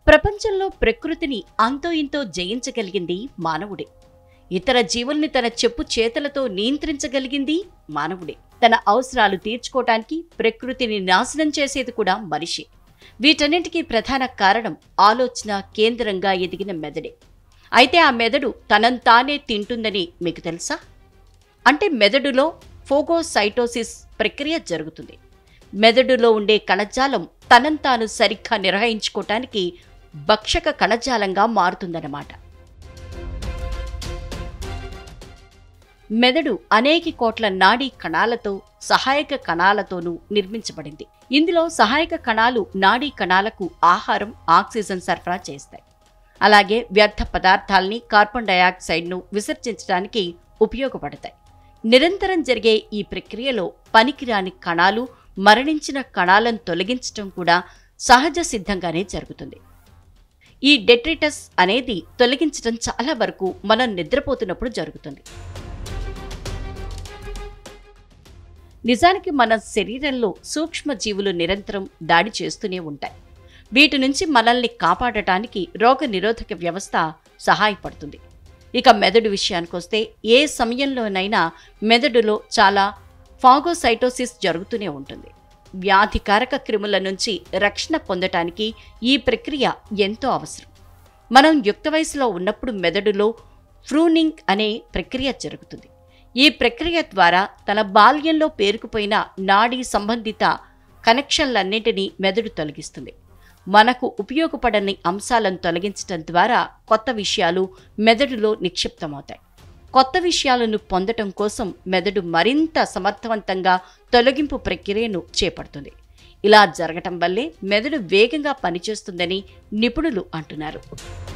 ప్రపంచంలో ప్రకృతిని అంతో ఇంతో జయించగలిగింది మానవుడే. ఇతర జీవుల్ని తన చెప్పు చేతలతో నియంత్రించగలిగింది మానవుడే. తన అవసరాలు తీర్చుకోవటానికి ప్రకృతిని నాశనం చేసేది కూడా మనిషి. వీటన్నింటికీ ప్రధాన కారణం ఆలోచన కేంద్రంగా ఎదిగిన మెదడే. అయితే ఆ మెదడు తనంతానే తింటుందని మీకు తెలుసా? అంటే మెదడులో ఫోగోసైటోసిస్ ప్రక్రియ జరుగుతుంది. మెదడులో ఉండే కణజాలం తనంతాను సరిగ్గా నిర్వహించుకోవటానికి భక్షక కణజాలంగా మారుతుందన్నమాట. మెదడు అనేక కోట్ల నాడీ కణాలతో సహాయక కణాలతోనూ నిర్మించబడింది. ఇందులో సహాయక కణాలు నాడీ కణాలకు ఆహారం, ఆక్సిజన్ సరఫరా చేస్తాయి. అలాగే వ్యర్థ పదార్థాల్ని, కార్బన్ డయాక్సైడ్ను విసర్జించడానికి ఉపయోగపడతాయి. నిరంతరం జరిగే ఈ ప్రక్రియలో పనికిరాని కణాలు, మరణించిన కణాలను తొలగించడం కూడా సహజ సిద్ధంగానే జరుగుతుంది. ఈ డెట్రిటస్ అనేది తొలగించడం చాలా వరకు మనం నిద్రపోతున్నప్పుడు జరుగుతుంది. నిజానికి మన శరీరంలో సూక్ష్మ జీవులు నిరంతరం దాడి చేస్తూనే ఉంటాయి. వీటి నుంచి మనల్ని కాపాడటానికి రోగ నిరోధక వ్యవస్థ సహాయపడుతుంది. ఇక మెదడు విషయానికొస్తే ఏ సమయంలోనైనా మెదడులో చాలా ఫాగోసైటోసిస్ జరుగుతూనే ఉంటుంది. వ్యాధికారక క్రిముల నుంచి రక్షణ పొందటానికి ఈ ప్రక్రియ ఎంతో అవసరం. మనం యుక్త వయసులో ఉన్నప్పుడు మెదడులో ప్రూనింగ్ అనే ప్రక్రియ జరుగుతుంది. ఈ ప్రక్రియ ద్వారా తన బాల్యంలో పేరుకుపోయిన నాడీ సంబంధిత కనెక్షన్లన్నింటినీ మెదడు తొలగిస్తుంది. మనకు ఉపయోగపడని అంశాలను తొలగించడం ద్వారా కొత్త విషయాలు మెదడులో నిక్షిప్తమవుతాయి. కొత్త విషయాలను పొందటం కోసం మెదడు మరింత సమర్థవంతంగా తొలగింపు ప్రక్రియను చేపడుతుంది. ఇలా జరగటం వల్లే మెదడు వేగంగా పనిచేస్తుందని నిపుణులు అంటున్నారు.